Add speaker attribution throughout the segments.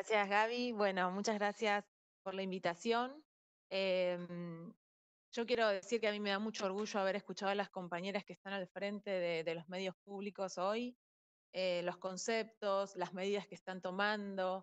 Speaker 1: Gracias, Gaby. Bueno, muchas gracias por la invitación. Em, yo quiero decir que a mí me da mucho orgullo haber escuchado a las compañeras que están al frente de los medios públicos hoy, los conceptos, las medidas que están tomando.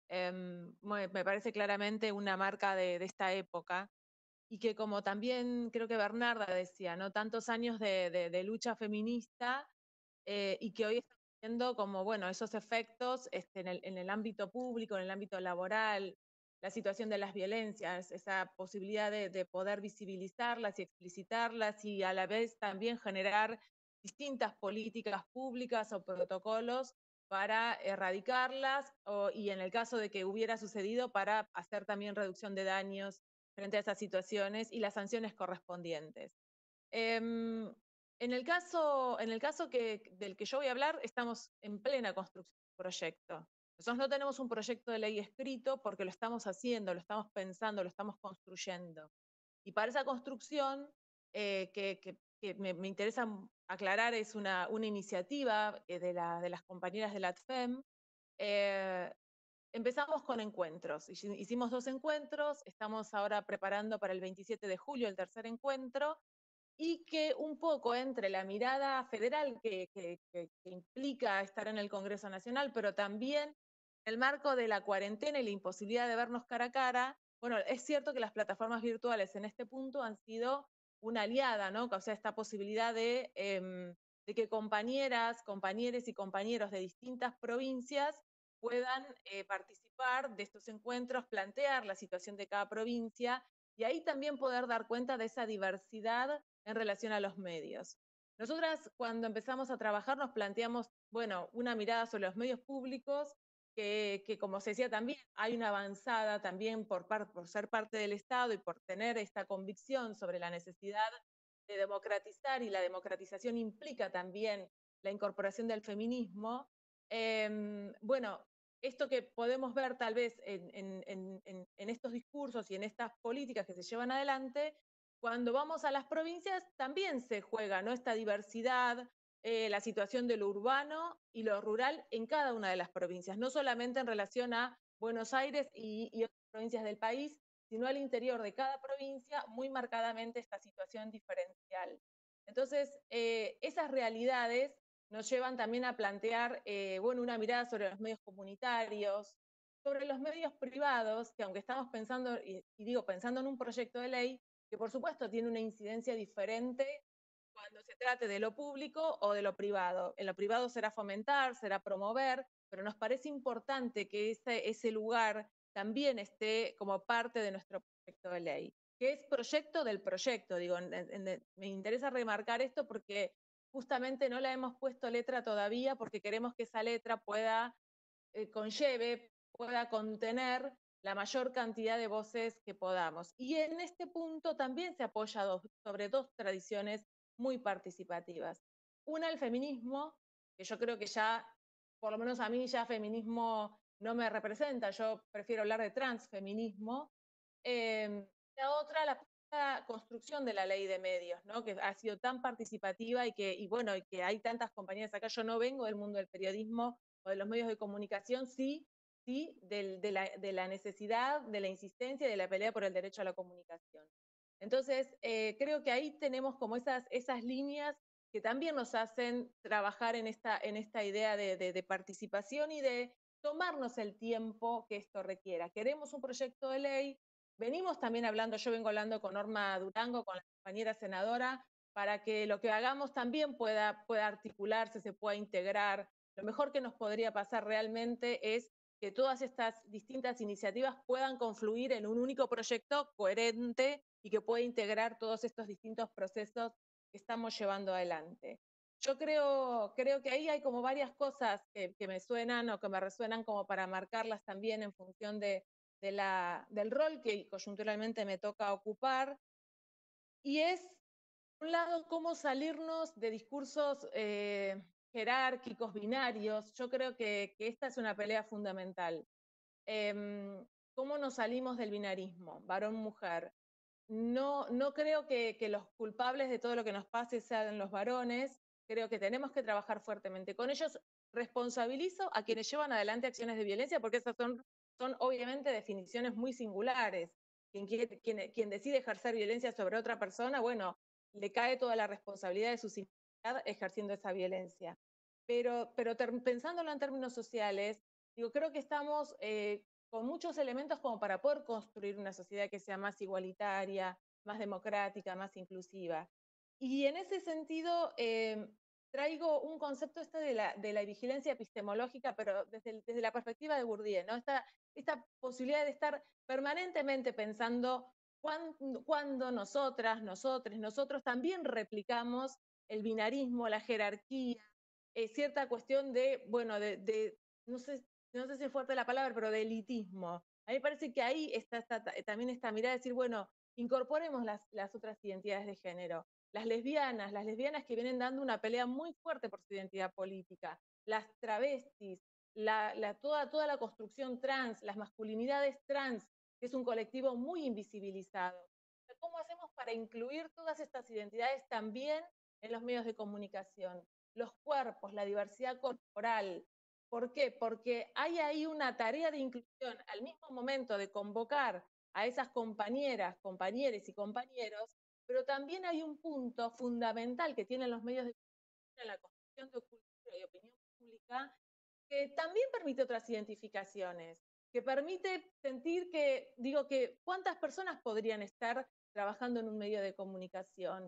Speaker 1: Me parece claramente una marca de esta época y que como también creo que Bernarda decía, ¿no? Tantos años de lucha feminista y que hoy estamos viendo como, bueno, esos efectos en el ámbito público, en el ámbito laboral, la situación de las violencias, esa posibilidad de poder visibilizarlas y explicitarlas y a la vez también generar distintas políticas públicas o protocolos para erradicarlas y en el caso de que hubiera sucedido para hacer también reducción de daños frente a esas situaciones y las sanciones correspondientes. Em, en el caso del que yo voy a hablar, estamos en plena construcción de un proyecto. Nosotros no tenemos un proyecto de ley escrito porque lo estamos haciendo, lo estamos pensando, lo estamos construyendo. Y para esa construcción, que me interesa aclarar, es una iniciativa de las compañeras de la ATFEM. eh, Empezamos con encuentros. Hicimos 2 encuentros, estamos ahora preparando para el 27 de julio el tercer encuentro, y que un poco entre la mirada federal que implica estar en el Congreso Nacional, pero también el marco de la cuarentena y la imposibilidad de vernos cara a cara, bueno, es cierto que las plataformas virtuales en este punto han sido una aliada, ¿no? O sea, esta posibilidad de que compañeras, compañeros y compañeros de distintas provincias puedan participar de estos encuentros, plantear la situación de cada provincia y ahí también poder dar cuenta de esa diversidad en relación a los medios. Nosotras cuando empezamos a trabajar nos planteamos, bueno, una mirada sobre los medios públicos, que como se decía también, hay una avanzada también por ser parte del Estado y por tener esta convicción sobre la necesidad de democratizar, y la democratización implica también la incorporación del feminismo. Bueno, esto que podemos ver tal vez en estos discursos y en estas políticas que se llevan adelante, cuando vamos a las provincias también se juega, ¿no? Esta diversidad, la situación de lo urbano y lo rural en cada una de las provincias, no solamente en relación a Buenos Aires y otras provincias del país, sino al interior de cada provincia, muy marcadamente esta situación diferencial. Entonces, esas realidades nos llevan también a plantear, bueno, una mirada sobre los medios comunitarios, sobre los medios privados, que aunque estamos pensando, y digo, pensando en un proyecto de ley, que por supuesto tiene una incidencia diferente cuando se trate de lo público o de lo privado. En lo privado será fomentar, será promover, pero nos parece importante que ese lugar también esté como parte de nuestro proyecto de ley, que es proyecto del proyecto. Digo, me interesa remarcar esto porque justamente no la hemos puesto letra todavía porque queremos que esa letra pueda contener la mayor cantidad de voces que podamos. Y en este punto también se apoya sobre dos tradiciones muy participativas. Una, el feminismo, que yo creo que ya, por lo menos a mí ya feminismo no me representa, yo prefiero hablar de transfeminismo. La otra, la construcción de la ley de medios, ¿no? Que ha sido tan participativa y bueno, y que hay tantas compañías acá. Yo no vengo del mundo del periodismo o de los medios de comunicación, sí de la necesidad, de la insistencia y de la pelea por el derecho a la comunicación. Entonces, creo que ahí tenemos como esas líneas que también nos hacen trabajar en esta idea de participación y de tomarnos el tiempo que esto requiera. Queremos un proyecto de ley, venimos también hablando, yo vengo hablando con Norma Durango, con la compañera senadora, para que lo que hagamos también pueda articularse, se pueda integrar. Lo mejor que nos podría pasar realmente es que todas estas distintas iniciativas puedan confluir en un único proyecto coherente y que pueda integrar todos estos distintos procesos que estamos llevando adelante. Yo creo que ahí hay como varias cosas que me suenan o que me resuenan como para marcarlas también en función del rol que coyunturalmente me toca ocupar, y es, por un lado, cómo salirnos de discursos jerárquicos, binarios. Yo creo que esta es una pelea fundamental. ¿Cómo nos salimos del binarismo, varón-mujer? No creo que los culpables de todo lo que nos pase sean los varones. Creo que tenemos que trabajar fuertemente con ellos. Responsabilizo a quienes llevan adelante acciones de violencia porque esas son son obviamente definiciones muy singulares. Quien decide ejercer violencia sobre otra persona, bueno, le cae toda la responsabilidad de su singularidad ejerciendo esa violencia. Pero pensándolo en términos sociales, digo, creo que estamos con muchos elementos como para poder construir una sociedad que sea más igualitaria, más democrática, más inclusiva. Y en ese sentido, traigo un concepto de la vigilancia epistemológica, pero desde la perspectiva de Bourdieu, ¿no? Esta posibilidad de estar permanentemente pensando cuando nosotras, nosotros también replicamos el binarismo, la jerarquía, cierta cuestión de, bueno, no sé, no sé si es fuerte la palabra, pero de elitismo. A mí me parece que ahí también esta mirada de decir, bueno, incorporemos las otras identidades de género. Las lesbianas que vienen dando una pelea muy fuerte por su identidad política, las travestis, toda la construcción trans, las masculinidades trans, que es un colectivo muy invisibilizado. ¿Cómo hacemos para incluir todas estas identidades también en los medios de comunicación? Los cuerpos, la diversidad corporal. ¿Por qué? Porque hay ahí una tarea de inclusión al mismo momento de convocar a esas compañeras, compañeros y compañeros, pero también hay un punto fundamental que tienen los medios de comunicación en la construcción de cultura y opinión pública, que también permite otras identificaciones, que permite sentir que, digo, que cuántas personas podrían estar trabajando en un medio de comunicación.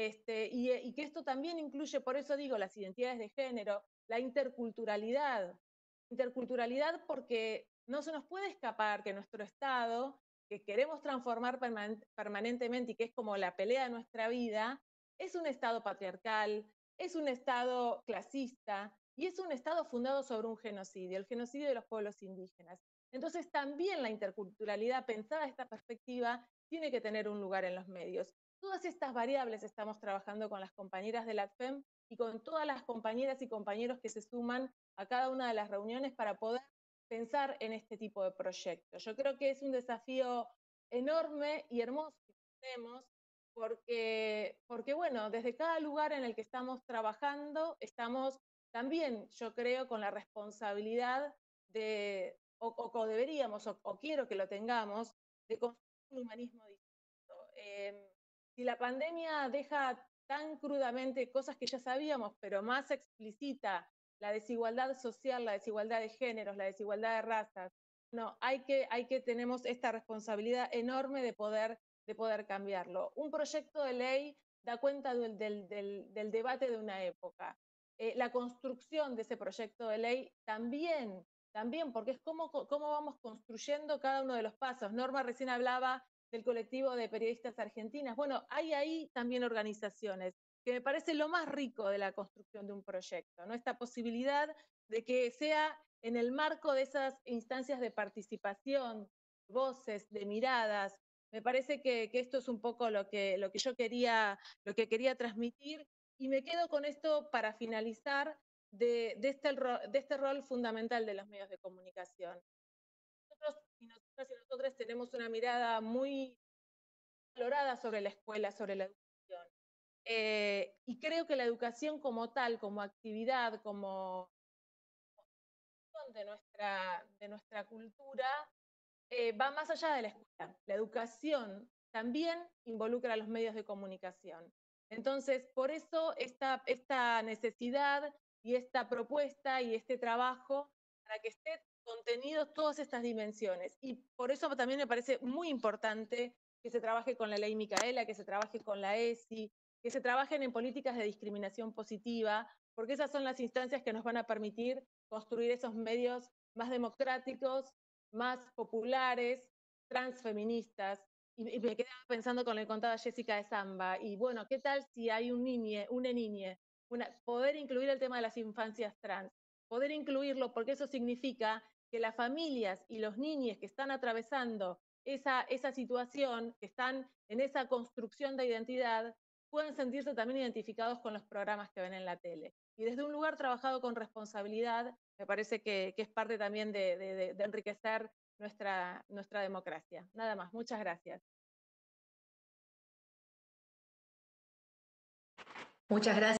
Speaker 1: Y que esto también incluye, por eso digo, las identidades de género, la interculturalidad. Interculturalidad porque no se nos puede escapar que nuestro Estado, que queremos transformar permanentemente y que es como la pelea de nuestra vida, es un Estado patriarcal, es un Estado clasista y es un Estado fundado sobre un genocidio, el genocidio de los pueblos indígenas. Entonces también la interculturalidad pensada de esta perspectiva tiene que tener un lugar en los medios. Todas estas variables estamos trabajando con las compañeras de la ACFEM y con todas las compañeras y compañeros que se suman a cada una de las reuniones para poder pensar en este tipo de proyectos. Yo creo que es un desafío enorme y hermoso que tenemos porque bueno, desde cada lugar en el que estamos trabajando, estamos también, yo creo, con la responsabilidad de, o deberíamos, o quiero que lo tengamos, de construir un humanismo distinto. Si la pandemia deja tan crudamente cosas que ya sabíamos, pero más explicita la desigualdad social, la desigualdad de géneros, la desigualdad de razas, no, tenemos esta responsabilidad enorme de poder cambiarlo. Un proyecto de ley da cuenta del debate de una época. La construcción de ese proyecto de ley también, porque es cómo vamos construyendo cada uno de los pasos. Norma recién hablaba del colectivo de periodistas argentinas. Bueno, hay ahí también organizaciones, que me parece lo más rico de la construcción de un proyecto, ¿no? Esta posibilidad de que sea en el marco de esas instancias de participación, voces, de miradas. Me parece que esto es un poco lo que yo quería transmitir, y me quedo con esto para finalizar de este rol fundamental de los medios de comunicación. Nosotros y nosotros tenemos una mirada muy valorada sobre la escuela, sobre la educación. Y creo que la educación como tal, como actividad, como de nuestra cultura, va más allá de la escuela. La educación también involucra a los medios de comunicación. Entonces, por eso esta necesidad y esta propuesta y este trabajo para que estén contenidos todas estas dimensiones. Y por eso también me parece muy importante que se trabaje con la ley Micaela, que se trabaje con la ESI, que se trabajen en políticas de discriminación positiva, porque esas son las instancias que nos van a permitir construir esos medios más democráticos, más populares, transfeministas. Y me quedaba pensando con lo que contaba Jessica de Zamba. Y bueno, ¿qué tal si hay una niñe? Poder incluir el tema de las infancias trans. Poder incluirlo porque eso significa que las familias y los niños que están atravesando esa situación, que están en esa construcción de identidad, pueden sentirse también identificados con los programas que ven en la tele. Y desde un lugar trabajado con responsabilidad, me parece que es parte también de enriquecer nuestra democracia. Nada más, muchas gracias.
Speaker 2: Muchas gracias.